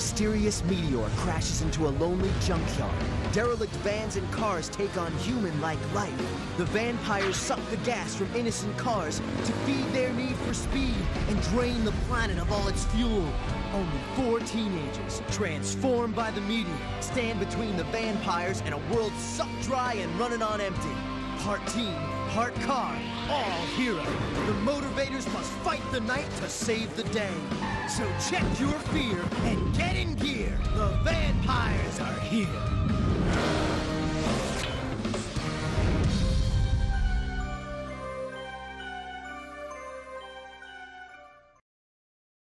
mysterious meteor crashes into a lonely junkyard. Derelict vans and cars take on human-like life. The Van-Pires suck the gas from innocent cars to feed their need for speed and drain the planet of all its fuel. Only 4 teenagers, transformed by the meteor, stand between the Van-Pires and a world sucked dry and running on empty. Part team, part car, all hero. The motivators must fight the night to save the day. So check your fear and get in gear. The Van-Pires are here.